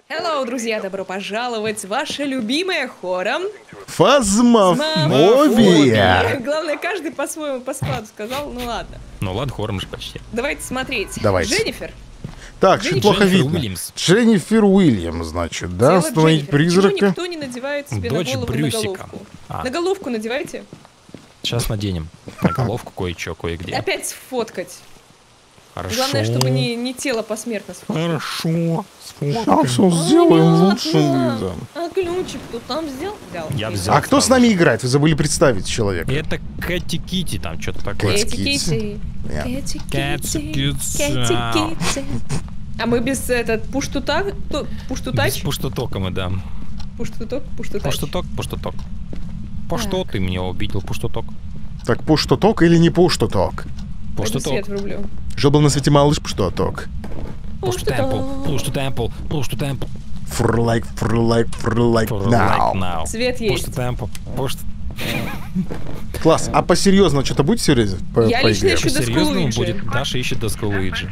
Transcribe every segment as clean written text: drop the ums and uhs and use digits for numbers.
Hello, друзья, добро пожаловать в ваше любимое хором. Фазмофобия. Главное, каждый по-своему по складу сказал, ну ладно. Ну ладно, хором же почти. Давайте смотреть. Давайте. Дженнифер. Так, чуть плохо Дженнифер видно. Уильямс. Дженнифер Уильямс, значит, да? Тело Остановить Дженнифер. призрака. Почему никто не надевает себе Дочь на голову Брюсика. на головку? А. На головку надевайте. Сейчас наденем. На головку кое-что, кое-где. Опять сфоткать. Хорошо. Главное, чтобы не тело посмертно сфоткать. Хорошо. А все сделаем лучше. Понятно. Да. А ключик кто там взял? Взял. Я взял. А кто с нами играет? Вы забыли представить человека. Это Кэти Кити, там что-то такое. Кэти Кэти Кити. Yeah. Кэти Кэти Кити. Кэти Кити. А мы без этот пуш-ту-тач? Без пуштутока мы, да. Пуш-ту-ток, пуш-ту-тач. Пуштуток. По что ты меня обидел, пуштуток? Так, пуш-то-ток или не пуш-то-ток? Пойду свет Пуштуток. врублю. Жил был на свете малыш пуш-то-ток. Пуштутемпл. Фрлайк, now. Свет есть. Пуштутемпл. Класс. А посерьезно что-то будет серьезно? Я лично ищу доску Серьезно Луиджи. будет? Даша ищет доску Луиджи.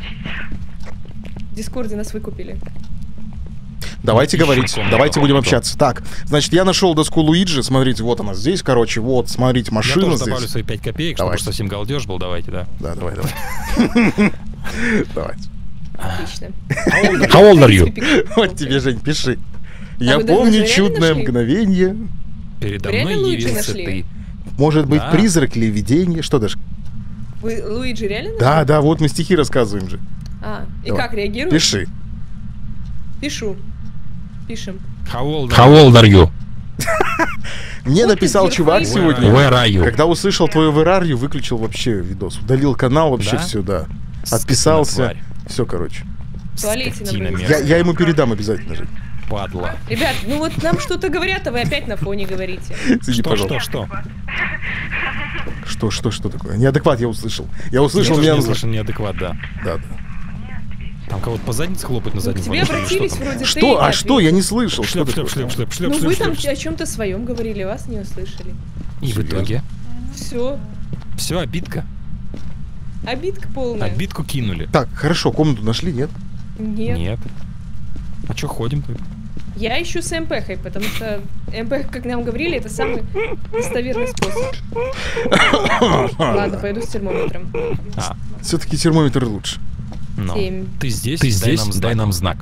В Дискорде нас выкупили. Давайте Ищем говорить, комнату. давайте будем общаться. Так, значит, я нашел доску Луиджи. Смотрите, вот она здесь, короче, вот, смотрите, Я машина тоже добавлю здесь. свои 5 копеек, чтобы Давайте. совсем галдеж был, давайте, да. Да, давай. Давайте. Отлично. How old are you? Вот тебе, Жень, пиши. Я вы помню реально чудное нашли? мгновение. Передо Реально мной Луиджи явился нашли? ты. Может быть, Да. призрак или видение? Что, Даш? Вы Луиджи реально? Да, да, вот мы стихи рассказываем же. А, и Давай. как реагируешь? Пиши. Пишу. Пишем. How old are you? Мне Вот написал ты чувак вверх сегодня. Where are you? Когда услышал твою верарью, выключил вообще видос. Удалил канал, вообще Да? все, да. Скотина Отписался. тварь. Все, короче. В туалете Скотина набрали. мерзкая. Я ему передам обязательно, Жень. Падла. Ребят, ну вот нам что-то говорят, а вы опять на фоне говорите. Извини, пожалуйста. Что такое? Неадекват я услышал. Я услышал, Я меня... тоже слышал неадекват, да. Да, да. Там кого-то по заднице хлопать на Ну, к заднем тебе фоне, или обратились что там? вроде ты. Что? А нет, что? Я не слышал. Что Шлеп, такое? шлеп, шлеп, шлеп, Ну шлеп, вы шлеп, там шлеп. о чем-то своем говорили, вас не услышали. И в итоге Все. все, обидка. Обидка полная. Обидку кинули. Так, хорошо, комнату нашли, нет? Нет. А чё ходим тут? Я ищу с МПХой, потому что МПХ, как нам говорили, это самый достоверный способ. Ладно, пойду с термометром. А, Все-таки термометр лучше. ну. 7. Ты здесь? Дай нам знак.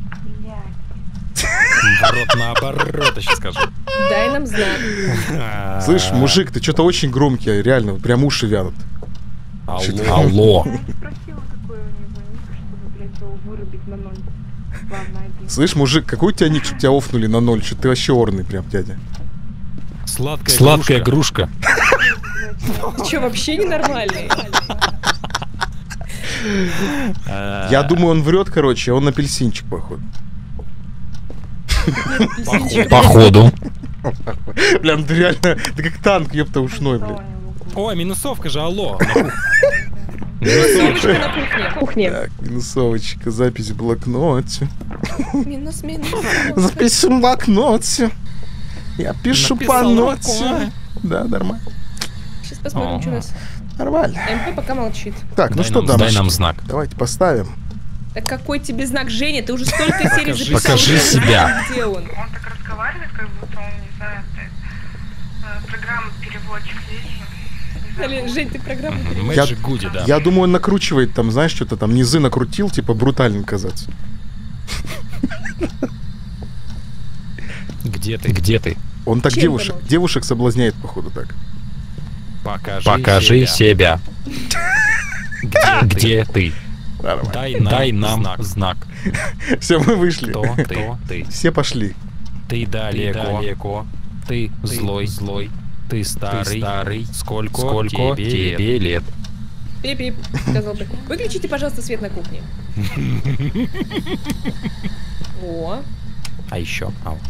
Наоборот, наоборот, я сейчас скажу. Дай нам знак. Слышь, мужик, ты что-то очень громкий, реально, прям уши вянут. Алло. Алло. Спросила, какой у него ник, чтобы, блядь, его вырубить на 0. Главное, один. Слышь, мужик, какой у тебя ник, чтобы тебя офнули на 0? Что ты вообще орный прям, дядя. Сладкая игрушка. Ты что, вообще ненормальный? Я думаю, он врет, короче, а он апельсинчик, походу. Походу. Блин, ты реально, ты как танк, ёпта, ушной, блядь. Ой, минусовка же, алло. Минусовочка на кухне. Так, минусовочка, запись в блокноте. Минус. Запись в блокноте. Я пишу по Написал ноте. Да, нормально. Сейчас посмотрим, что у нас. Нормально. МП пока молчит. Так, ну Дай что, нам- дамочки, дай нам знак. Давайте поставим. Так какой тебе знак, Женя? Ты уже столько серий записал. покажи уже себя. Где он? Он так разговаривает, как будто он, не знаю, программа-переводчик есть же. Не знаю, Или, Жень, ты программу переводишь? Мэджик Гуди, да. Я думаю, он накручивает там, знаешь, что-то там низы накрутил, типа брутальным казаться. Где ты? Где ты? Он так Чем девушек, помочь? девушек соблазняет, походу, так. Покажи себя. Где ты? Нормально. Дай нам знак. Все, мы вышли. Кто ты? Все пошли. Ты далеко. Ты злой. Ты старый. Сколько тебе лет? Пип-пип, сказал бы. Выключите, пожалуйста, свет на кухне. О. А еще.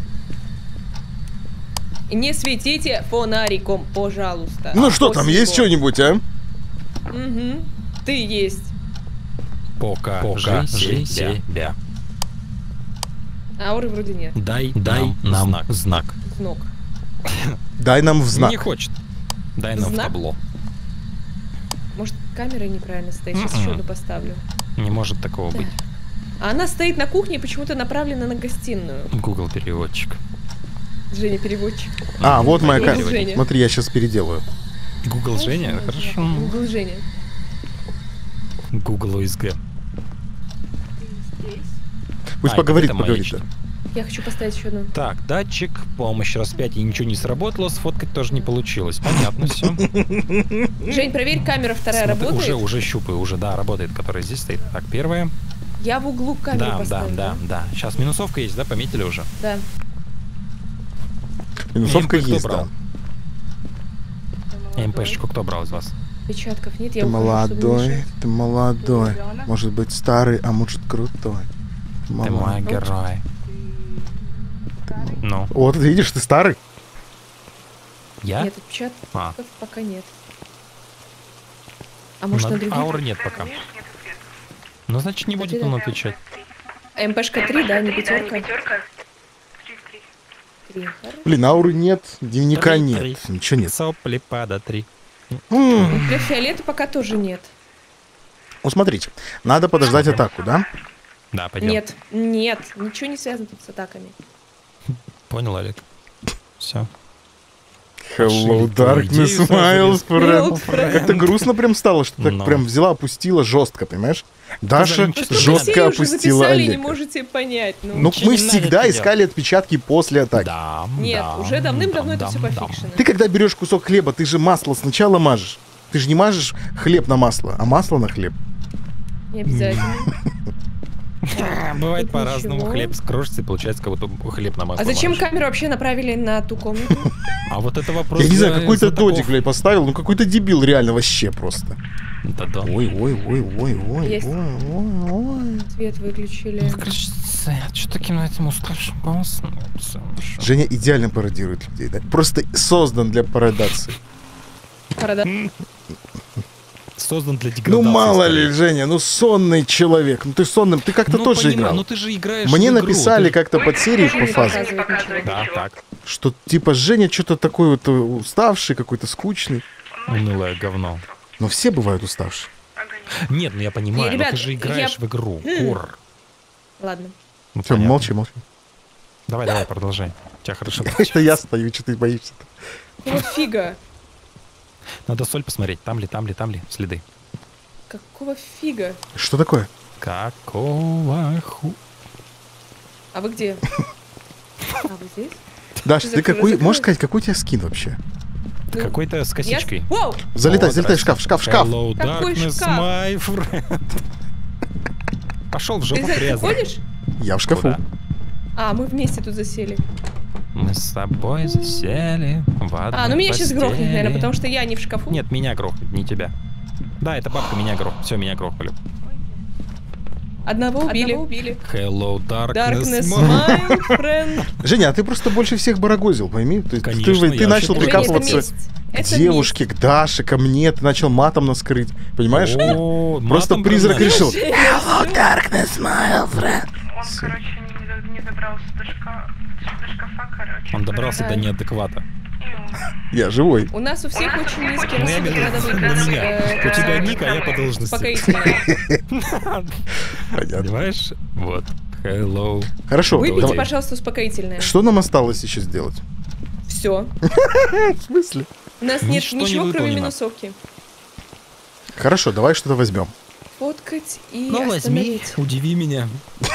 И не светите фонариком, пожалуйста. Ну что, там Спасибо. есть что-нибудь, а? Угу. Ты есть. Покажи себя. Ауры вроде нет. Дай нам знак. Знак. Дай нам в знак. Не хочет. Дай нам в Знак? табло. Может, камера неправильно стоит? Сейчас еще одну поставлю. Не может такого быть. А она стоит на кухне и почему-то направлена на гостиную. Google переводчик. Женя переводчик. А, вот моя Google карта. Женя. Смотри, я сейчас переделаю. Google Женя? Хорошо. Google Женя. Google USG. Пусть А, поговорит, это моя поговорит. личная. Я хочу поставить еще одну. Так, датчик, помощь распятия, ничего не сработало, сфоткать тоже не получилось. Понятно, все. Жень, проверь, камера вторая работает. Уже щупаю, уже, да, работает, которая здесь стоит. Так, первая. Я в углу камеру Да, да, поставила. да. Сейчас минусовка есть, да, пометили уже? Да. Минусовка МП кто есть, брал? да. МПшечку кто брал из вас? Печатков нет, я Ты ухожу, чтобы не молодой, мешать. ты молодой. Ребенок. Может быть старый, а может крутой. Ты мой герой. Ну, Вот, видишь, ты старый. я? Нет, отпечатков А. пока нет. А может на других? Ауры нет пока. Ну, значит, не будет он отвечать. МПшка 3, да, не пятерка. 3. Блин, ауры нет, дневника Три, нет, три. ничего нет. Сопли пада 3. Ультрафиолета пока тоже нет. Ну, смотрите, надо подождать атаку, да? Да, пойдем. Нет, нет, ничего не связано тут с атаками. Понял, Олег? Все. Hello, Пошли, darkness, идею smiles, сразу friend. friend. Как-то грустно прям стало, что так Но. прям взяла, опустила жестко, понимаешь? Даша Ну, что, жестко Серию уже опустила записали, не Олега. можете понять. Ну, Ну, Ничего мы не надо всегда это искали отпечатки после атаки. Да, нет, да, уже давным-давно это дам, все дам, пофикшено. Ты когда берешь кусок хлеба, ты же масло сначала мажешь. Ты же не мажешь хлеб на масло, а масло на хлеб. Не обязательно. дам. Бывает Тут по-разному. ничего. Хлеб скрошится и получается как будто хлеб на масло. А зачем мажешь. камеру вообще направили на ту комнату? А вот это вопрос. Я не знаю, для какой-то знатоков. додик, блядь, поставил. Ну, какой-то дебил реально вообще просто. Да-да. Ой, ой, ой, ой, ой, Есть. ой, ой, ой. Свет выключили. Что таким этим уставшим голосом? Женя идеально пародирует людей, да? Просто создан для пародации. Парада. Создан для Ну, деградации. мало скорее. ли, Женя, ну сонный человек. Ну, ты сонным, ты как-то Ну, тоже понимаю, играл. ну ты же играешь Мне в игру, написали ты же- как-то под серию Тоже по не фазе, показывает ничего. Да, так. что типа Женя что-то такой вот уставший, какой-то скучный. Унылое говно. Но все бывают уставшие. Нет, ну я понимаю, Не, но ребят, ты же играешь в игру. Хоррор. Ладно. Ну, Все, понятно. молчи, молчи. Давай, продолжай. У тебя хорошо Это получается. я стою, что ты боишься. Какого фига? Надо соль посмотреть. Там ли, следы. Какого фига? Что такое? Какого ху... А вы где? А вы здесь? Даша, ты какой, закрылась. можешь сказать, какой у тебя скин вообще? Ну, Какой-то с косичкой. Вау! Залетай, О, залетай, шкаф, шкаф, шкаф. Hello, Какой darkness, шкаф? my friend. Пошел в Ты жопу за- ты грязно. ходишь? Я в шкафу. Куда? А, мы вместе тут засели. Мы с тобой засели в одной А, ну меня сейчас постели. грохнет, наверное, потому что я не в шкафу. Нет, меня грохнет, не тебя. Да, это бабка меня грохнет. Все, меня грохнули. Одного убили. Hello, Darkness, my- my friend. Женя, а ты просто больше всех барагозил, пойми? То есть Конечно, ты я начал вообще Женя, это прикапываться месть. к Это девушке, к Даше, ко мне, ты начал матом нас крыть, понимаешь? О, Просто матом призрак прям решил. месть. Darkness, my friend. Он, короче, не добрался до шкафа, короче. Он добрался до неадеквата. Я живой. У нас у всех очень низкий Ну, я рассудок, имею в надо виду на выпить. меня. У тебя ник, а я по должности. Успокоительное. Понятно. Понимаешь? Вот. Hello. Хорошо, Выпейте, давай. пожалуйста, успокоительное. Что нам осталось еще сделать? Все. В смысле? У нас нет Ничто не ничего, кроме выполнено. минусовки. Хорошо, давай что-то возьмем. Фоткать и Ну, возьми, остановить. удиви меня.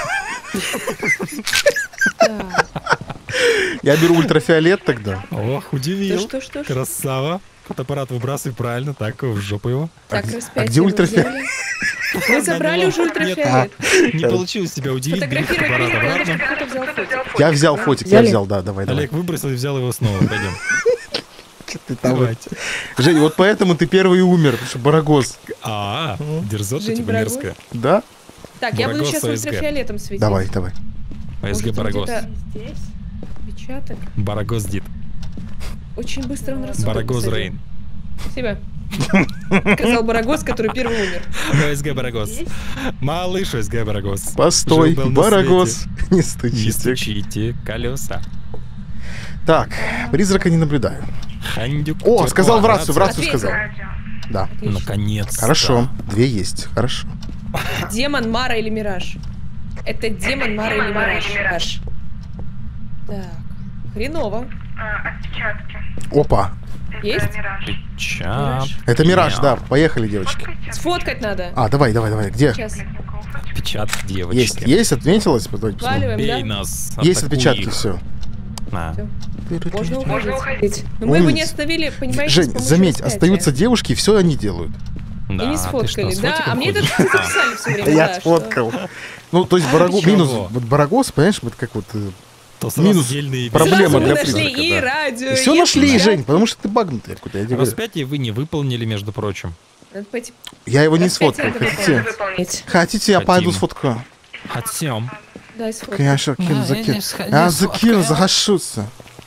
Так, Я беру ультрафиолет тогда. Ох, удивил. что? Красава. Фотоаппарат выбрасывай правильно, так, в жопу его. Так, где- распятие где мы ультрафиолет? взяли. Мы забрали уже ультрафиолет. Не получилось тебя удивить, бери Фотографировать фотоаппарат призрака, надо, обратно. чтобы кто-то взял фотик. Я взял фотик, я Взяли? взял, да, давай. Олег выбросил и взял его снова. Пойдем. Ты там вот. Давайте. Жень, вот поэтому ты первый и умер, потому что барагоз. Дерзота Жень типа Барагос. мерзкая. Да? Так, я буду Барагос сейчас ОСГ. ультрафиолетом светить. Давай, давай. Может, ОСГ он Барагос. где-то Здесь? Отпечаток. Барагос Дид. Очень быстро он рассудок Барагос посадил. Рейн. Спасибо. Сказал Барагос, который первый умер. ОСГ Барагос. Малыш ОСГ Барагос. Постой, Жил-был на барагос. Не Не стучите. стучите колеса. Так, призрака не наблюдаю. Хандюк. О, сказал в рацию, в рацию. рацию сказал. Радио. Да. Отлично. Наконец. Хорошо, 2 есть, хорошо. Демон, Мара или Мираж? Это демон, Мара или Мираж? Так, хреново. Отпечатки. Опа. Есть? Это Мираж. Чап. Это Мираж, да. Поехали, девочки. Фоткайте. Сфоткать надо. А, давай. Где? Сейчас. Отпечатки девочки. Есть, отметилось? Давайте посмотрим. Валиваем, Бей да? нас. Есть атакуй отпечатки, их. все. На. Можно Можно уходить. Но мы его не Умница. остановили, понимаете, с Жень, помощью заметь, распятия. остаются девушки, и все они делают. Да, И не ты что, сфоткали, с да? фотиком А мне это ходишь? записали все время. Я да, что- сфоткал. Ну, то есть Барагос, чего? минус, вот Барагос, понимаешь, вот как вот... То сразу Минус отдельные проблема Сразу мы для нашли призрака, и да. радио, Все и нашли, отпечатки. Жень, потому что ты багнутый какой-то. Я тебе говорю. Распятие вы не выполнили, между прочим. Надо пойти Я его не распятие сфоткал. надо Хотите? выполнить. Хотите, я Хотим. пойду сфоткаю? Хотим. Дай сфоткай. Я что, кину, закину. сходи, Я сфоткай. закину, загашуться.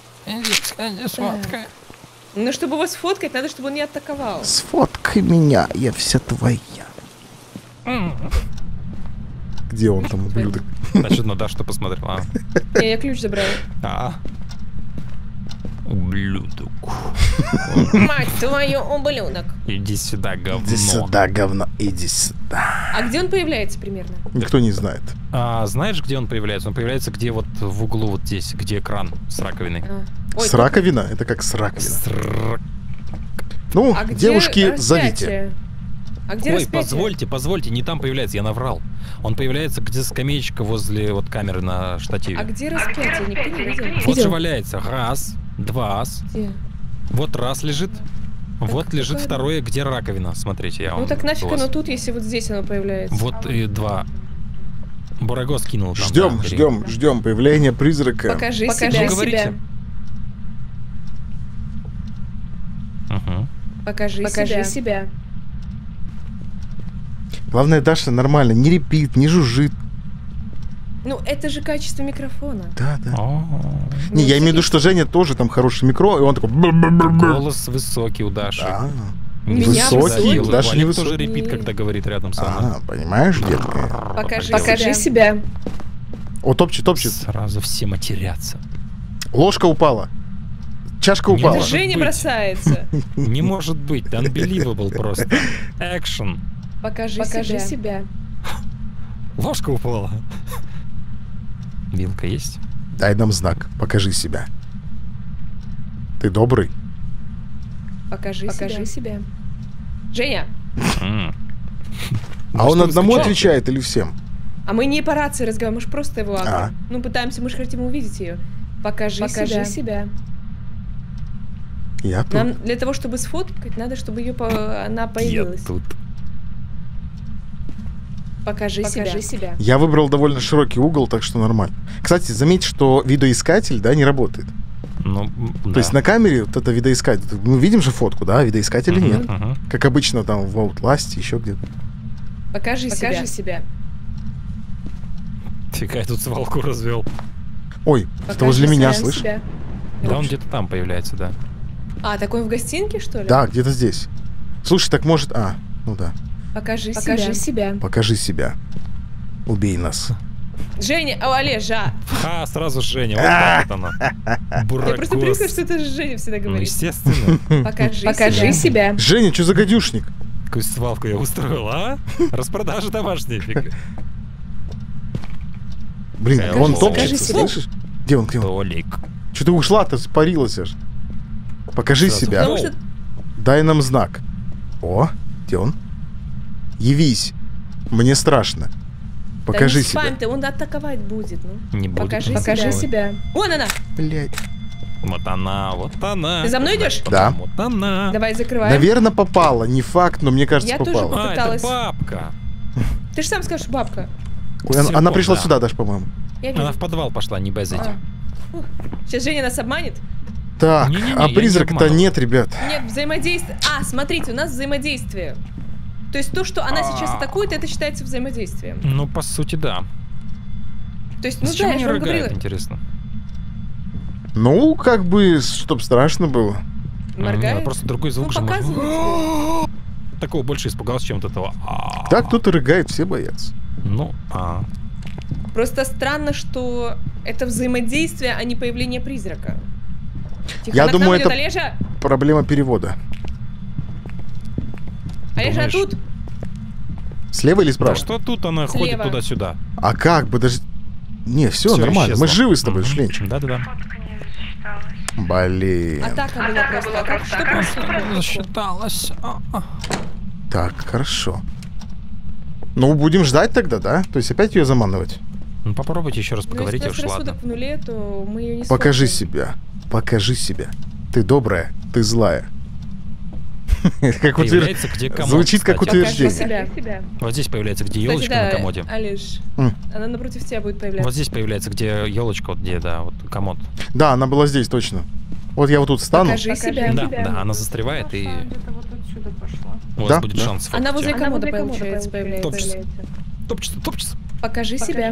Ну, чтобы его сфоткать, надо, чтобы он не атаковал. Сфоткай меня, я вся твоя. Где он там, ублюдок? Значит, на Дашу посмотрела. Я ключ забрала. Ублюдок. Мать твою, ублюдок. Иди сюда, говно. Иди сюда, говно, иди сюда. А где он появляется примерно? Никто не знает. Знаешь, где он появляется? Он появляется где вот в углу вот здесь, где экран с раковиной. Ой, С раковина? Это как с раковина. Срррр. Ну, а где девушки, распятие? зовите. А где Ой, распятие? позвольте, не там появляется, я наврал. Он появляется где скамеечка возле вот камеры на штативе. А где распятие? Никто не видел. Вот же валяется. Раз, два. Где? Вот раз лежит. Вот лежит какая- второе, где раковина. Смотрите, я вам... Ну так нафиг вас- оно тут, если вот здесь оно появляется. Вот и два. Бурагос кинул там. да, бери. Ждем появления призрака. Покажи Ну, себя. говорите. Мгм. Покажи себя. Главное, Даша нормально, не репит, не жужжит. Ну, это же качество микрофона. Да. О, Не, я имею в виду, что Женя тоже там хороший микро, и он такой... Голос высокий у Даши. А, Меня высокий, высокий? Даша не Валик тоже высокий. репит, когда говорит рядом со мной. Понимаешь, детка? Покажи себя. О, топчет. Сразу все матерятся. Ложка упала. Чашка Не упала. может Женя быть. бросается. Не может быть, unbelievable просто. Экшен. Покажи себя. Ложка упала. Вилка есть? Дай нам знак, покажи себя. Ты добрый? Покажи себя. Женя, М. А он что вы одному скучаете? отвечает или всем? а мы не по рации разговариваем, мы же просто его А. агрим. Ну, пытаемся, мы же хотим увидеть ее. Покажи себя. Я тут. Нам для того, чтобы сфоткать, надо, чтобы она Я появилась. тут. Покажи себя. Я выбрал довольно широкий угол, так что нормально. Кстати, заметь, что видоискатель, да, не работает. Ну, То есть на камере вот это видоискатель. Мы видим же фотку, да, видоискателя нет. Мгм. Как обычно там в Outlast, еще где-то. Покажи себя. Фига, я тут свалку развел. Ой, это возле меня, слышь? Да, он где-то там появляется, да. А, такой в гостинке, что ли? Да, где-то здесь. Слушай, так может... ну да. Покажи себя. Покажи себя. Убей нас. Женя, Олежа. Сразу Женя, вот так вот она. Я просто Бурагос. привыкла, что это Женя всегда Ну, говорит. естественно. Покажи себя. Женя, что за гадюшник? Какую свалку я устроил, а? Распродажа домашняя фигня. Блин, Покажи он себя. топчется, Покажи себя. слышишь? Где он? Толик. Что ты ушла-то, спарилась аж. Покажи Сразу. себя. Потому что Дай нам знак. О, где он? Явись. Мне страшно. Покажи да не себя. спам ты, он атаковать будет. Ну. Не будет. Покажи он себя. Вон она. Блять. Вот она. Ты за мной идешь? Да. Вот она. Давай закрываем. Наверное, попала. Не факт, но мне кажется, Я тоже попала. А, это Пыталась. бабка. Ты же сам скажешь, бабка. Ой, она Целиком, пришла да. сюда даже, по-моему. Я вижу. Она в подвал пошла, не без этих. Сейчас Женя нас обманет. Так, Не-не-не, а я не призрака-то обманывал. нет, ребят. Нет, взаимодействие. Смотрите, у нас взаимодействие. То есть то, что она сейчас атакует, это считается взаимодействием. Ну, по сути, да. То есть, ну С чего да, я они же вам рыгают, говорила. интересно? Ну, как бы, чтоб страшно было. Моргает. Не, просто другой Ну, звук же можно. показывает. Такого больше испугался, чем от этого. Так кто-то рыгает, все боятся. Ну, Просто странно, что это взаимодействие, а не появление призрака. Тихо, Я она к нам думаю, идет. это- Олежа! Проблема перевода. Олежа, Думаешь? тут! Слева или справа? Да что тут она ходит Слева. туда-сюда? А как? Подожди. Не, все Всё нормально. Мы исчезло. живы с тобой, Мгм. Шленчик. Да-да-да. Фотка не засчиталась. Блин. Атака была просто. А как? Что происходит? Засчиталось. Так, хорошо. Ну, будем ждать тогда, да? То есть опять ее заманывать? Ну попробуйте еще раз Ну, поговорить, если уж у нас ладно. рассудок в нуле, то мы ее не Покажи сфоткаем. себя. Покажи себя. Ты добрая, ты злая. Как Появляется где комод, Звучит как кстати. утверждение. Покажи себя. Вот здесь появляется, где Кстати, елочка да, на комоде. Алиш, М. она напротив тебя будет появляться. Вот здесь появляется, где елочка, вот где, да, вот комод. Да, она была здесь точно. Вот я вот тут стану. Покажи себя. Да, да, она застревает и Пошла, где-то вот отсюда пошла. у вас Да, будет да. шанс Она сфоткать возле её. комода, получается, появляется. Топчется. Топчется. Покажи себя.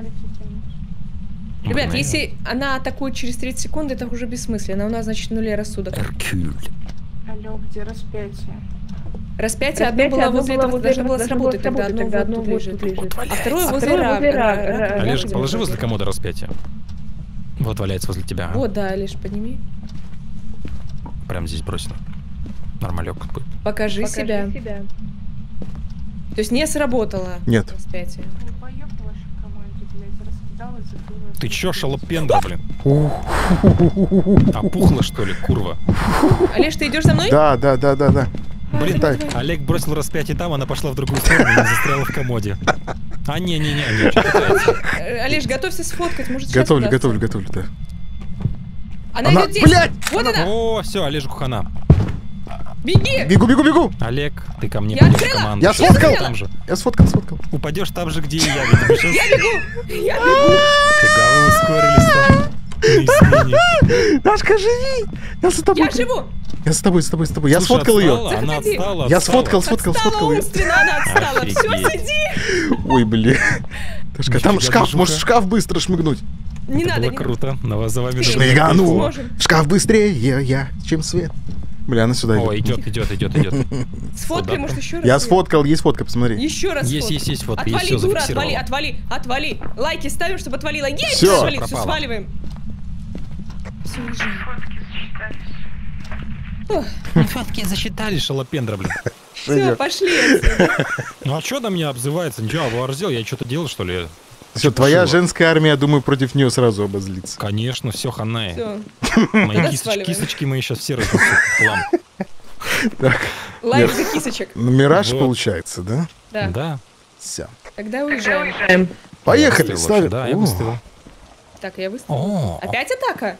Ребят, Мгновенно. если она атакует через 30 секунд, это уже бессмысленно. У нас, значит, в нуле рассудок. Эркюль. Алло, где распятие? Распятие одно было возле этого, должно было сработать, тогда одно вот тут лежит. А второе возле Рага. Олежек, положи возле комода распятие. Вот валяется возле тебя. Вот, да, Алиш, подними. Прям здесь бросено. Нормалек будет. Покажи себя. То есть не сработало Нет. распятие. Ну, поехала же в команде, блядь, раскидалась, закрылась. Ты чё, шалопендра, блин? Ух. Опухла, что ли, курва? Алиш, ты идешь за мной? Да, да, да, да, да. Блин, Так. Олег бросил распятие там, она пошла в другую сторону и застряла в комоде. А, не, что пытается? Алиш, готовься сфоткать, может сейчас Готовлю, удастся. готовлю, да. Она Она- идет здесь. блядь! Вот она. О, все, Олежку хана. Беги. Бегу. Олег, ты ко мне Я пойдешь в открыла! команду. Я Сейчас сфоткал! ты там же. Я сфоткал. Упадешь там же, где и я. видимо, сейчас. Я бегу. Фига, вы ускорились там. На измене. Дашка, живи! Я за тобой. Я живу. Я с тобой. Я Слушай, сфоткал ее. отстала, Она Заходи. отстала. Я отстала. сфоткал ее. Умственно она отстала. Все, Офигеть. сиди. Ой, блин. Дашка, там Нифига шкаф, движуха. можешь в шкаф быстро шмыгнуть. Не Это надо. было не круто. На вас за вами Ты даже- Шмыгану. Сможем. В шкаф быстрее, я, чем свет. Бля, она сюда О, идет. идет. надо. Сфоткай, Куда может, еще раз. Я сфоткал, есть фотка, посмотри. Еще раз Есть, сфоткай. есть фотка, Отвали, есть, всё дура, зафиксировала. отвали. Лайки ставим, чтобы отвалила. Есть, Всё, отвали, все, пропала. сваливаем. Все, уезжаем. Фотки засчитались. Фотки засчитали, шалопендра, блин. Все, пошли. отсюда. Ну а что на меня обзывается? Ничего, оборзел, я что-то делал, что ли? Все, твоя Чепушила. женская армия, думаю, против нее сразу обозлится. Конечно, все хана. Все. Мои Куда кисточки, сваливаем? кисточки мои сейчас все разнесут в хлам. Так, Лайк за кисочек. ну, мираж Вот. получается, да? Да. Да. Все. Тогда уезжаем. Поехали, Я выставил ставим. вообще, да, я О, выставил. Так, я выставила. О, Опять атака?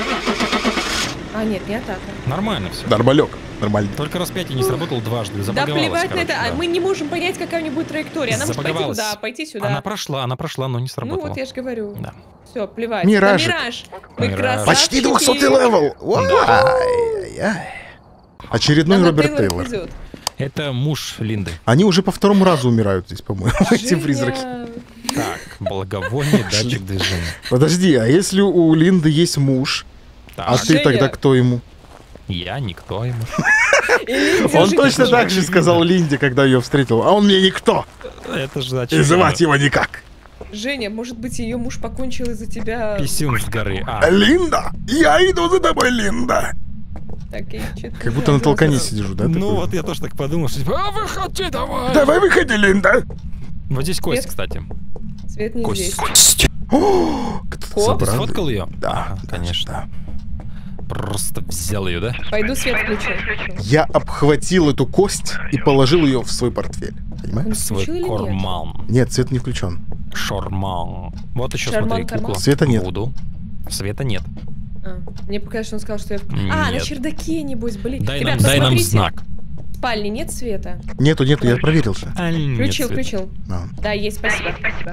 А, нет, не атака. нормально все. Нормалек, нормально. Только распятие не сработало дважды. Да Забаговалось, плевать на короче, это. да. Мы не можем понять, какая у нее будет траектория. Она может пойти Забаговалась. туда, пойти сюда. Она прошла, но не Ну сработала. вот я же говорю. Да. Все, плевать. Миражик. Это мираж. Мы Мираж. красавчики. Почти 200 левел. Ай-яй-яй. Очередной Нам Роберт Тейлор Тейлор. везет. Это муж Линды. Они уже по второму разу умирают здесь, по-моему, эти Женя. призраки. Так, благовоние, датчик движения. Подожди, а если у Линды есть муж, а Так, ты Женя. тогда кто ему? я никто ему. Или Он держи, точно как так же сказал Линде, когда ее встретил. А он мне никто. Это же И зачем? звать его никак. Женя, может быть, ее муж покончил из-за тебя. Писюн с горы. А, Линда, я иду за тобой, Линда. Так, я чё-то Как не будто на знаю, толкане просто- сидишь, да? ну такой? вот я тоже так подумал, что типа, выходи давай. Давай выходи, Линда. Вот здесь кость, Свет. кстати. Свет не здесь. Кость. О, кто-то Коп? забрал. Сфоткал ее? Да, конечно. Просто взял ее, да? Пойду свет включу. Я обхватил эту кость и положил ее в свой портфель. Понимаешь? Он Свой включил или нет? корман. Нет, свет не включен. Шорман. Вот еще Шарман, смотри, карман. кукла. Света нет. Вуду. Света нет. А, мне показалось, что он сказал, что я... А, на Нет. чердаке, небось, блин. Дай Ребят, нам посмотрите. знак. В спальне нет света? Нету, я проверил же. Включил, Нет света. включил. А. Да, есть, спасибо.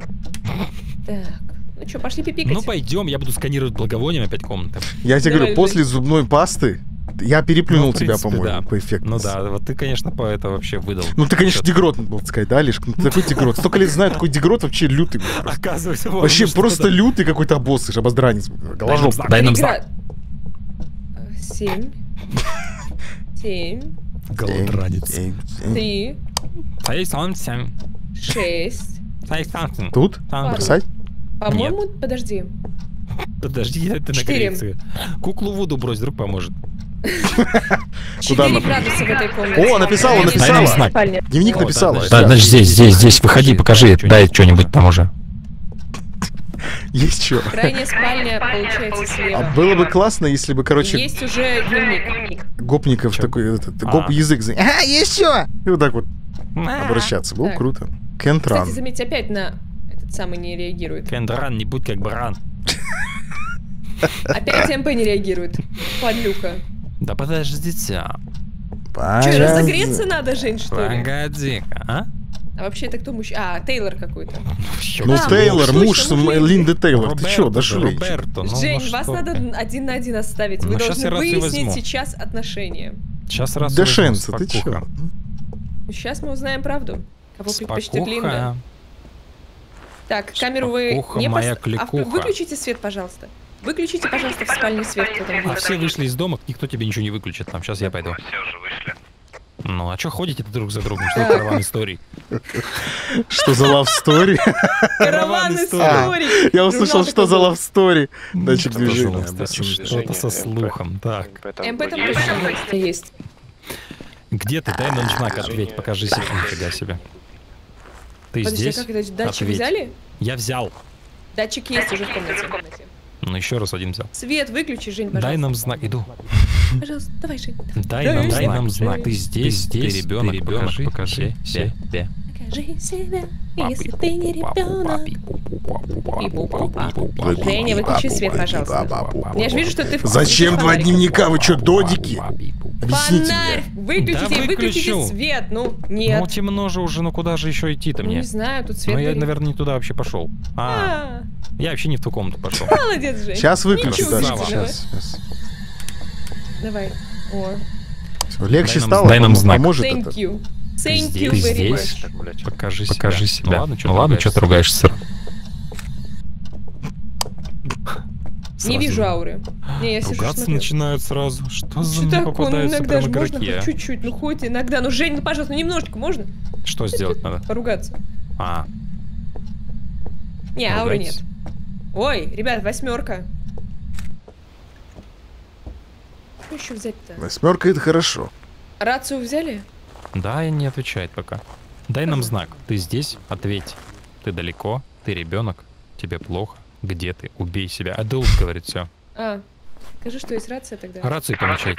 Так, ну что, пошли пипикать. Ну пойдем, я буду сканировать благовонием опять комнаты. Я тебе Давай, говорю, после зубной пасты я переплюнул Ну, в тебя, принципе, по-моему, да. по эффекту. Ну да, вот ты, конечно, по это вообще выдал. Ну ты, конечно, Чё-то. дегрот надо было сказать, да, Лишка? Ну ты такой дегрот. Столько лет знаю, такой дегрот вообще лютый. Блин, просто. Оказывается, вот Вообще что просто да. лютый какой-то обоссыш, обоздранец. Голожоп. знак. Дай нам знак. 7. 7. Голодранец. 3. Say something. 6. Say something. Тут? Ладно. Бросать? По-моему, подожди. Подожди, это 4. нагреется. Куклу Вуду брось, вдруг поможет. Куда 4 она? градуса в этой комнате. О, написала, Крайне написала. Дай нам знак. Спальня. Дневник Вот, написала. да, Щас. значит, здесь, выходи, покажи, дай что-нибудь там уже. Есть что. Крайняя спальня получается А слева. было бы классно, если бы, короче, Есть уже дневник. гопников Чё? такой, гоп-язык. Ага, есть что? И вот так вот А. обращаться. Было Так. круто. Кентран. Кстати, заметьте, опять на этот самый не реагирует. Кендран, не будь как баран. Опять МП не реагирует. Подлюка. Да подождите. Че, разогреться надо, Жень, что ли? Погоди-ка, а? А вообще это кто мужчина? А, Тейлор какой-то. Ну, Да, Тейлор, муж, муж точно, муж Линды Тейлор. Ты чё, Роберто, дошли? Роберто, ну, Жень, ну вас что надо ты? 1 на 1 оставить. Вы Ну, щас должны я раз и выяснить возьму. сейчас отношения. Сейчас раз Дешенца, ты чё? Сейчас мы узнаем правду. Кого предпочтет Линда. Спокуха. Так, камеру вы Спокуха, не моя пост- кликуха. выключите свет, пожалуйста. Выключите, пожалуйста, в спальне свет, кто там А есть. все вышли из дома, никто тебе ничего не выключит. Там сейчас я пойду. Все уже вышли. Ну, а что ходите-то друг за другом? Что Так. караван историй? Что за love story? Караван историй. Я услышал, Журнал что за такой love story. Датчик Что-то движения. Что-то со слухом. Так. МП там точно есть. Где ты? Дай нам знак, ответь, покажи себе. Нифига себе. Ты Подожди, а здесь? как это? Датчик Ответь. взяли? Я взял. Датчик есть уже в комнате. Ну, еще раз один взял. Свет выключи, Жень, пожалуйста. Дай нам знак. Иду. Пожалуйста, давай, Жень. Дай нам знак. Ты здесь, ты ребенок. Покажи себе. Покажи себя, если ты не ребенок. Женя, выключи свет, пожалуйста. Я же вижу, что ты в Зачем два фонарик. дневника? Вы что, додики? Объясните Фонарь! мне. Выключите, Да выключите выключил. свет. Ну, Ну, нет. темно же уже, ну куда же еще идти-то Ну, не мне? знаю, тут свет Ну, я, горит. наверное, не туда вообще пошел. А, Я вообще не в ту комнату пошел. молодец, Жень. Сейчас выключу, Ничего Даша. себе. Сейчас. Давай. О, Всё, легче Дай нам- стало. дай нам знак. Поможет thank это. you. Thank здесь? you Ты very здесь? much. Покажи себя. Ну ладно, что ты ты ругаешься? Не вижу ауры. Не, я сижу, Ругаться смотрю. начинают сразу. Что за Что мне такое? Ну, попадаются иногда прям же можно игроки, хоть а? чуть-чуть, ну хоть иногда. Ну, Жень, ну, пожалуйста, ну немножечко можно Что сделать надо? поругаться? А, Не, ауры Поругайтесь. нет. Ой, ребят, 8. Что еще взять-то? 8 это хорошо. Рацию взяли? да, и не отвечает пока. Дай нам знак. Ты здесь? Ответь. Ты далеко? Ты ребенок? Тебе плохо? Где ты? Убей себя. Адult говорит все. А, скажи, что есть рация тогда. Рацию помечать.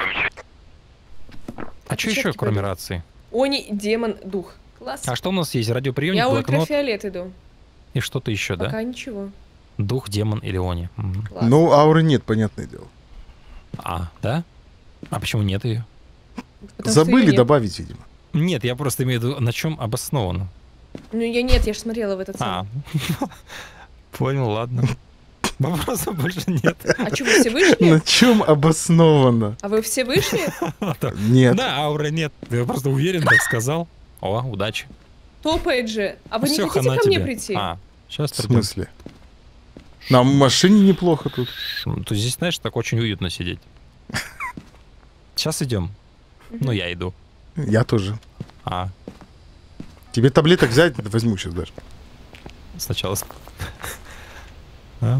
А что еще, Отпечатки кроме пойдут. рации? Они, демон, дух. Класс. А что у нас есть? Радиоприемник, Я блокнот ультрафиолет иду. и что-то еще, да? Пока ничего. Дух, демон или они. Мгм. Класс. Ну, ауры нет, понятное дело. А, да? А почему нет ее? Потому что Забыли её нет. добавить, видимо. Нет, я просто имею в виду, на чем обосновано. Ну, я нет, я же смотрела в этот А, самый. понял, ладно. Вопросов больше нет. А что, вы все вышли? На чем обосновано? А вы все вышли? Нет. Да, ауры нет. Я просто уверен, так сказал. О, удачи. Топает же. А вы не Всё, хотите хана ко мне тебе. прийти? А, сейчас В придем. смысле? Нам в машине неплохо тут. То здесь, знаешь, так очень уютно сидеть. Сейчас идем. Ну, я иду. Я тоже. А, Тебе таблеток взять? Возьму сейчас даже. сначала... А?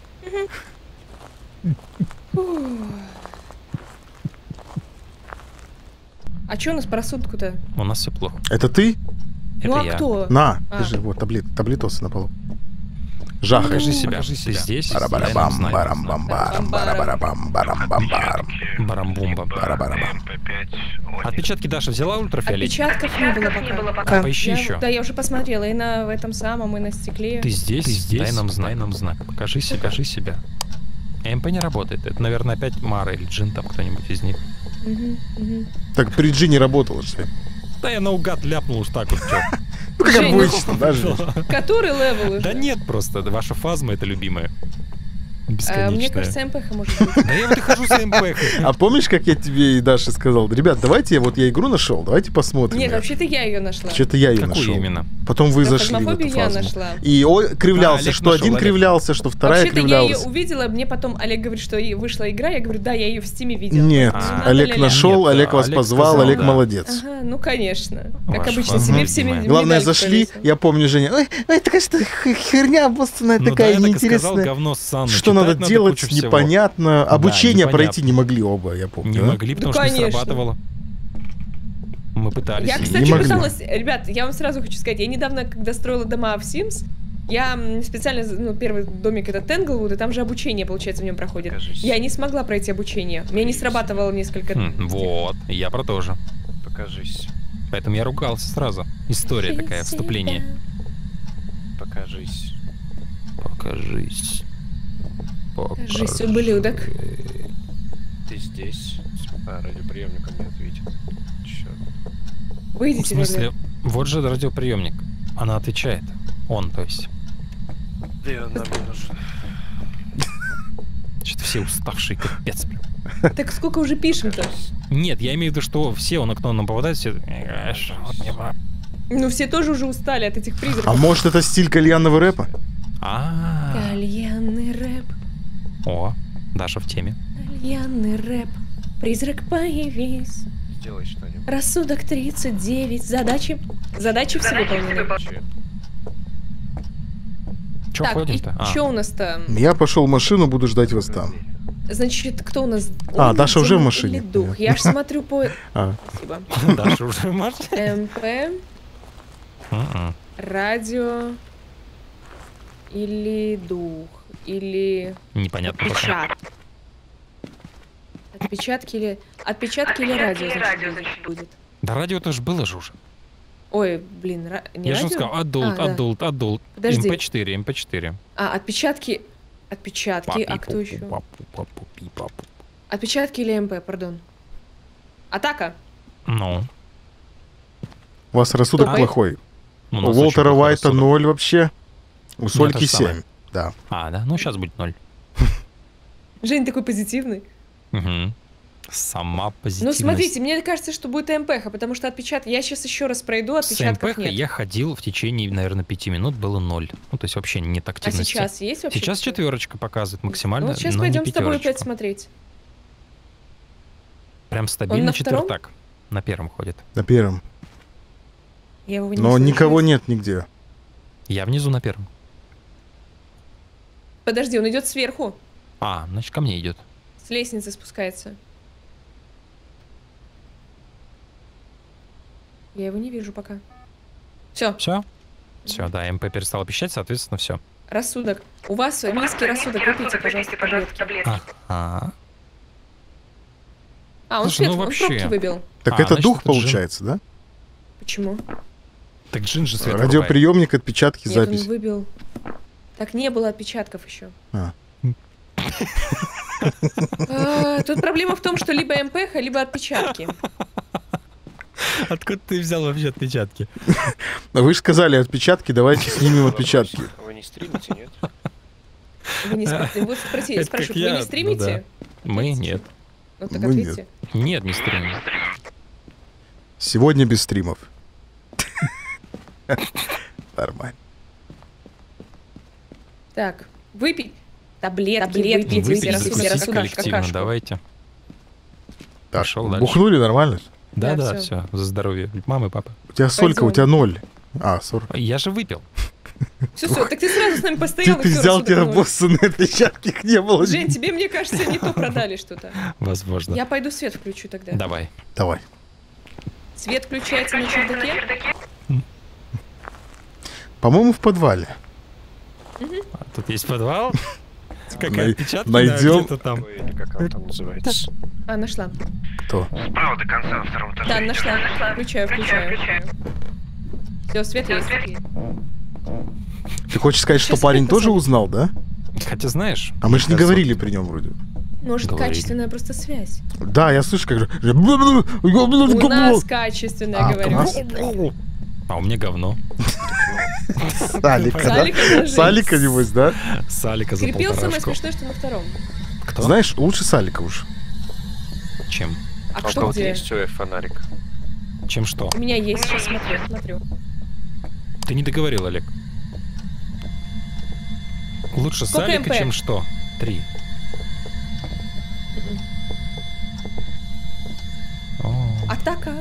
А что у нас по рассудку-то? У нас все плохо. Это ты? Ну, Это а я. кто? На, А. держи, вот таблетосы на полу. Жахай. Покажи себя. Покажи Ты себя. здесь? Дай нам Барабарабам, знак. барам-бам-барам, барабарабам, барам-бам-барам. Барамбумба. Барабарабам. Отпечатки Даша взяла ультрафиолет? Отпечатков не было пока. Поищи Я- еще. Да, я уже посмотрела и на этом самом, и на стекле. Ты здесь? Дай нам знак. Покажи себя. МП не работает. Это, наверное, опять Мара или Джин, там кто-нибудь из них. Мгм, мгм. Так при Джи не работало, что ли? Да я наугад ляпнул уж так вот. чё. Ну, как Жень, обычно, даже. Который левел уже? Да нет, просто это ваша фазма, это любимая. Мне Бесконечная. кажется, МПХ может быть. Да я вот и хожу с МП. А помнишь, как я тебе и Даше сказал? Ребят, давайте, вот я игру нашел, давайте посмотрим. Нет, вообще-то я ее нашла. Что-то я ее Какую нашел. именно? Потом вы Про зашли в фазмофобию эту я фазу. нашла. И кривлялся, Олег что нашел, один Олег. кривлялся, что вторая Вообще-то я ее кривлялась. увидела, мне потом Олег говорит, что и вышла игра, я говорю, да, я ее в стиме видела. Нет, А, Олег надо ли нашел, Нет, Олег вас Олег позвал, сказал, Олег да. молодец. Ага, ну конечно. Как Ваша обычно, фазма себе все любимая. Главное, медальку зашли, повесил. я помню, Женя, ой, такая что херня обоссанная, Ну да, такая я так и сказал, неинтересная. говно ссаное. Что надо надо делать, кучу всего. непонятно. Обучение непонятно. пройти не могли оба, я помню. Не да? могли, потому Да, что не конечно. срабатывало. Мы пытались. Я, не кстати, могли. пыталась... Ребят, я вам сразу хочу сказать, я недавно, когда строила дома в Sims, я специально, ну, первый домик это Тенглвуд, и там же обучение, получается, в нем проходит. Покажись. Я не смогла пройти обучение. Мне не срабатывало несколько... Вот, и я про то же. Покажись. Поэтому я ругался сразу. История такая, вступление. Покажись. Покажись. Покажись, ублюдок. Ты здесь. А, радиоприемник он не ответит. Чё? В Выйдите, смысле, ребят. вот же радиоприемник. Она отвечает. Он, то есть. Да и он нам не нужен. Что-то все уставшие, капец, блин. Так сколько уже пишем-то? Нет, я имею в виду, что все, он окно нам попадает, все... Ну, все тоже уже устали от этих призраков. А может это стиль кальянного рэпа? Кальянный рэп, О, Даша в теме. кальянный рэп. Призрак появись. Сделай что-нибудь. Рассудок 39. Задачи все выполнены. Чё? Че Так, и ходим-то? что у нас-то? Я пошел в машину, буду ждать вас там. Значит, кто у нас? А, Он, Даша уже в демон машине. или дух? Я ж смотрю по... А, Спасибо. Даша уже маш? МП, радио или дух, или Непонятно пока. отпечатки. Отпечатки или радио, значит, будет. Да радио тоже было же уже. Ой, блин, не Я же радио? сказал, адулт. Подожди. МП4. А, отпечатки, а кто еще? Отпечатки или МП, пардон. Атака. Ну, у вас рассудок Давай. плохой. у У нас Уолтера очень Уайта плохой 0 вообще. У Сольки то же самое. 7. Да. А, да? Ну, сейчас будет 0. Жень такой позитивный. Угу. Сама Ну, позитивность. смотрите, мне кажется, что будет МПХ, потому что отпечатки... Я сейчас еще раз пройду, С отпечатков МПХ нет. я ходил в течение, наверное, 5 минут, было 0. Ну, то есть вообще нет А активности. сейчас есть вообще? Сейчас какие-то? 4 показывает максимально, Ну, вот сейчас но не пойдем с тобой 5. опять смотреть. Прям стабильно на втором? четвертак. На первом ходит. На первом. Я его не Но слышу. никого нет нигде. Я внизу на первом. Подожди, он идет сверху. А, значит, ко мне идет. С лестницы спускается. Я его не вижу пока. Все, Все? Все, да, МП перестала пищать, соответственно, все. рассудок. У вас низкий рассудок. Выпейте, пожалуйста, таблетки. Ага. А, он Слушай, свет, ну он вообще. пробки выбил. Так А, это значит, дух это джин. получается, да? Почему? Так джин же свет вырубает. Радиоприемник, отпечатки, Нет, он запись. выбил. Так не было отпечатков еще. А. Тут проблема в том, что либо МПХ, либо отпечатки. Откуда ты взял вообще отпечатки? Вы же сказали отпечатки, давайте снимем отпечатки. Вы не стримите, нет? Вы не вот спроси, Это спрашивают, как вы я, не ну стримите? Мы нет. Ну так Мы ответьте. Нет, не стримим. Сегодня без стримов. Нормально. Так, выпить. Таблетки, Выпить, выпить, закусить рассудок, коллективно, какашку. давайте. Так, Пошел дальше. бухнули нормально? Да, Да, всё. все, за здоровье мамы, папы. У тебя солька, у Пойдём. тебя 0. А, 40. Я же выпил. Все, так ты сразу с нами постоял, Ты и всё, взял, рассудок тебя ноль. боссаны отпечатки не было. Жень, тебе, мне кажется, не то продали что-то. Возможно. Я пойду свет включу тогда. Давай. Давай. Свет включается на чердаке. По-моему, в подвале. А тут есть подвал? Какая Най- отпечатки? найдем. Где-то там. Ой, или как он там называется? А, нашла. Кто? Справа до конца на втором этаже. Да, нашла. Включаю. Все, свет есть. Ты хочешь сказать, что Сейчас парень опять тоже посмотрим. узнал, да? Хотя знаешь... А мы же не кажется, говорили при нем вроде. Может, Говорили. качественная просто связь. Да, я слышу, как же... У нас качественная, А, говорю. у нас? А у меня говно. Салика, да? Салика даже. Салика, небось, да? Салика за Крепил самое полторашку. смешное, что на втором. Кто? Знаешь, лучше Салика уж. Чем? А А у кто кого-то где? есть фонарик? Чем что? У меня есть, сейчас смотрю. Ты не договорил, Олег. Лучше Сколько Салика, МП? чем что? 3. Атака.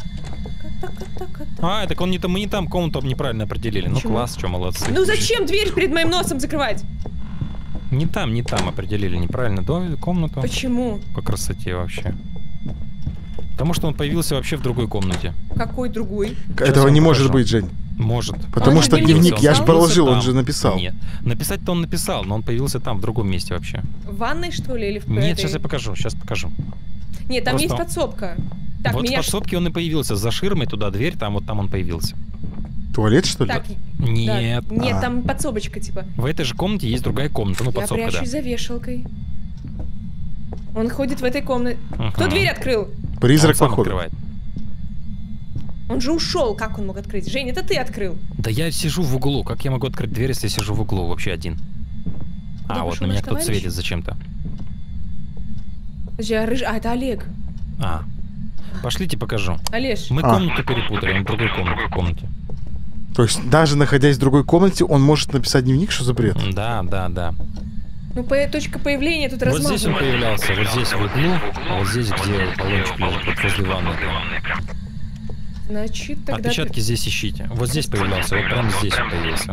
А, так он не там, мы не там комнату неправильно определили. Ну Почему? класс, что молодцы. Ну зачем дверь перед моим носом закрывать? Не там определили неправильно комнату. Почему? По красоте вообще. Потому что он появился вообще в другой комнате. Какой другой? Этого я не вам может покажу. быть, Жень. Может. Потому Он что же дневник, я же написал. положил, он Там. же написал. Нет. Написать-то он написал, но он появился там, в другом месте вообще. В ванной, что ли, или в Нет, этой? сейчас я покажу, Нет, там Просто- есть подсобка. Так, вот меня... в подсобке он и появился. За ширмой туда дверь, там он появился. Туалет, что ли? Так, Нет. да. Нет, А. там подсобочка, типа. В этой же комнате есть другая комната. Ну, Я подсобка, да. прячусь за вешалкой. Он ходит в этой комнате. Мгм. Кто дверь открыл? Призрак, Он сам походу. открывает. Он же ушел. Как он мог открыть? Жень, это ты открыл. Да я сижу в углу. Как я могу открыть дверь, если я сижу в углу вообще один? Да Вот пошел на меня наш кто-то товарищ. светит зачем-то. Подожди, а это Олег. Пошлите, покажу. Олеж. Мы А. комнату перепутали, он в другой комнате. То есть даже находясь в другой комнате, он может написать дневник, что за бред? Да. Ну, точка появления тут Вот здесь он размазана. появлялся, вот здесь в углу, а вот здесь, где баллончик лежит, вот возле ванны. Значит, тогда... Отпечатки здесь ищите. Вот здесь появлялся, вот прямо здесь он появился.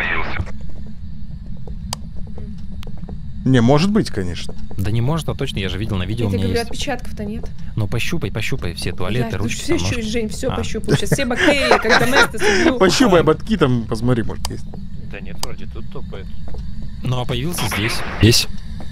Не, может быть, конечно. Да не может, а точно, я же видел на видео, Я у тебе меня говорю, есть. отпечатков-то нет. Ну пощупай все туалеты, Я ручки все там, еще, ножки. Жень, все А. пощупаю. Сейчас все бактерии, как Доместос убью. Пощупай ободки там, посмотри, может, есть. Да нет, вроде тут топает. Ну а появился здесь. Здесь.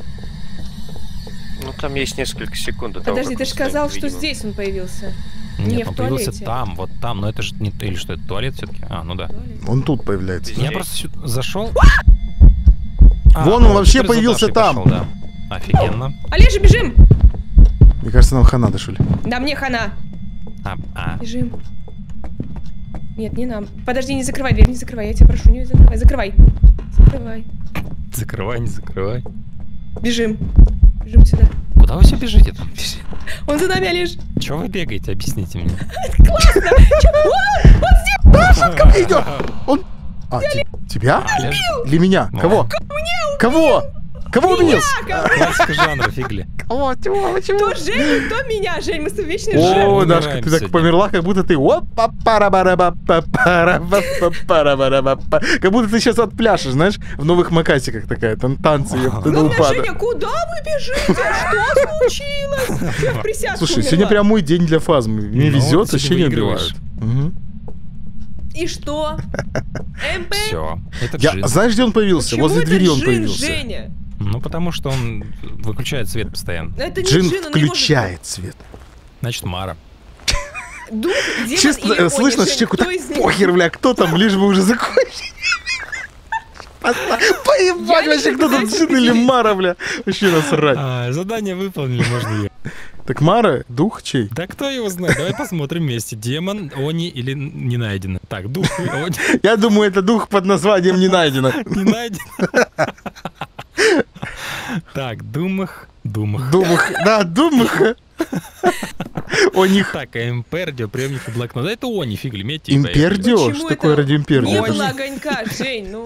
Ну там есть несколько секунд до того, Подожди, как ты он же сказал, станет что видимым. здесь он появился. Нет, Не, он в появился туалете. там, вот там, но это же не... Или что, это туалет все-таки? Ну да. Он тут появляется. Здесь. Я просто зашел. Вон он вообще появился там. Да. Офигенно. Олежа, бежим! Мне кажется, нам хана дошли. Да мне хана. Бежим. Нет, не нам. Подожди, не закрывай дверь, не закрывай. Я тебя прошу, не закрывай. Закрывай. Закрывай. Закрывай, не закрывай. Бежим. Бежим сюда. Куда вы все бежите там? Он за нами, Олеж. Чего вы бегаете, объясните мне. Ко мне идет! Он... тебя? Олеж. Или меня? Ну. Кого? Кого? Кого убил? Классика жанра, фигли. Кого? Чего? То Женю, то меня. Жень, мы с тобой вечные О, жертвы. Дашка, ты умираем так сегодня. померла, как будто ты... Как будто ты сейчас отпляшешь, знаешь, в новых макасиках такая, там танцы, ёпта, до Главное, упада. Женя, куда вы бежите? Что случилось? Я в присядку Слушай, сегодня умерла. прям мой день для фазмы. Мне Ну, везет, ты вообще не выигрываешь. убивают. Мгм. И что? МП? Все. Это Я, джин. знаешь, где он появился? Почему Возле это двери он джин, появился. Женя? Ну, потому что он выключает свет постоянно. Но это не Джин джин, он не может... включает свет. Значит, Мара. Дух, демон Честно, или Они, слышно, Жень, человеку кто так из них? похер, бля, кто там, лишь бы уже закончить. Поебать Я вообще, не кто там, знаю, Джин или Мара, бля. Вообще насрать. Задание выполнили, можно ее. Так Мара, дух чей? Да кто его знает? Давай посмотрим вместе. Демон, Они или не найдено. Так, дух Они Я думаю, это дух под названием не найдено. не найдено. Так, Думах. Думах, да, Думах. О них. Так, АМП, радиоприемник и блокнот. Да это Они, фигли, мети. Импердио? Почему Что такое это ради импердио? Не Это было же- огонька, Жень, ну.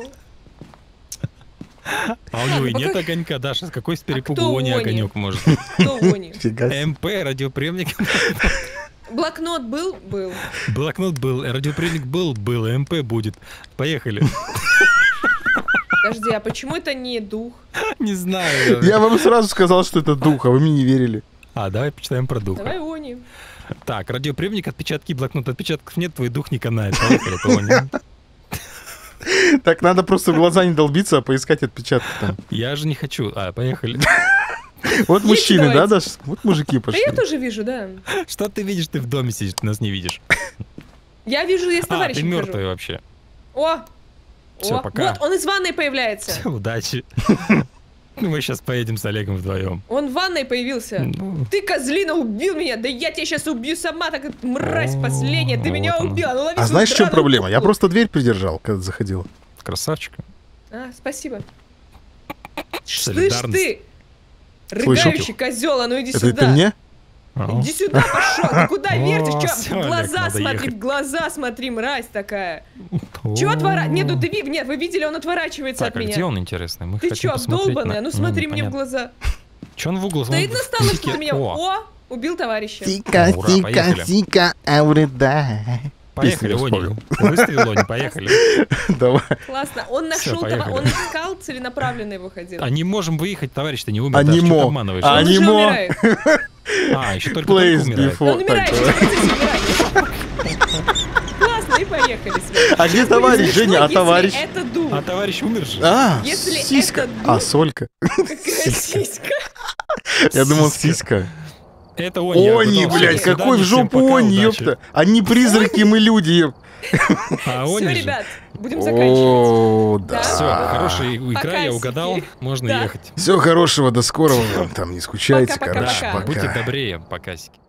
А у него и Пока- нет огонька, Даша. С какой с кто перепугу Они Они? огонек может? Кто Они? Фига себе. АМП, радиоприемник. Блокнот был? Был. Блокнот был, радиоприемник был, АМП будет. Поехали. Подожди, а почему это не дух? Не знаю. Я вам сразу сказал, что это дух, а вы мне не верили. Давай почитаем про духа. Давай Они. Так, радиоприемник, отпечатки, блокнот. Отпечатков нет, твой дух не канает. Поехали, это Они. Так надо просто в глаза не долбиться, а поискать отпечатки там. Я же не хочу. Поехали. Вот мужчины, да, давайте. Даша? Вот мужики Да пошли. я тоже вижу, да. Что ты видишь? Ты в доме сидишь, ты нас не видишь. Я вижу, я с Ты товарищем хожу. мертвый вообще. О! Всё, О, пока. вот, он из ванной появляется. Всё, удачи. Мы сейчас поедем с Олегом вдвоем. Он в ванной появился. Ну, Ты, козлина, убил меня! Да я тебя сейчас убью сама, так мразь О, последняя! Ты меня вот оно. убила! Ну, лови А свою знаешь, в чем драную проблема? Я куклу. просто дверь придержал, когда заходил. красавчик. Спасибо. Слышь Солидарность. ты! Слышу. Рыгающий козел, а ну иди Это сюда! ты мне? Иди сюда, пошел! Ты куда О, вертишь? Чё? всё, В Олег, глаза надо смотри, ехать. в глаза смотри, мразь такая! Чё отворачивается? Нет, ну ты нет, вы видели, он отворачивается Так, от а меня. где он, интересно? Мы Ты хотим чё, посмотреть обдолбанная? на- Ну смотри мне в непонятно. глаза. Чё он в углу? Стоит Он на в столе, тике. что меня... О, О, убил товарища. Сика, Ура, поехали. сика, everyday. Поехали, Песню Они. вспомнил. Выстрел, Они, поехали. Давай. Классно. Он Всё, нашел, поехали. он искал, целенаправленно его ходил. А не можем выехать, товарищ, ты не умер. А Даш, не что ты мог. обманываешь? А Он не уже мог. умирает. Еще только Place умирает. before. Он умирает, Так, в процессе умирает. Классно, и поехали с вами. А где товарищ, Смешно, Женя? А если товарищ? это дуб. А товарищ умер же? А, Если сиська. это А, дуб- солька. Какая сиська. Я думал, сиська. Это Они. Они, блядь, Всё, какой в свидания, всем жопу пока, они, удачи. ёпта. Они призраки, мы люди, ёпта. А Все, Они же. ребят, будем заканчивать. О, Да. Все, да. хорошая игра, я Покасики. угадал, можно Да. ехать. Всего хорошего, до скорого. Там не скучайте, Пока-пока-пока. короче, Да, пока. Будьте добрее, покасики.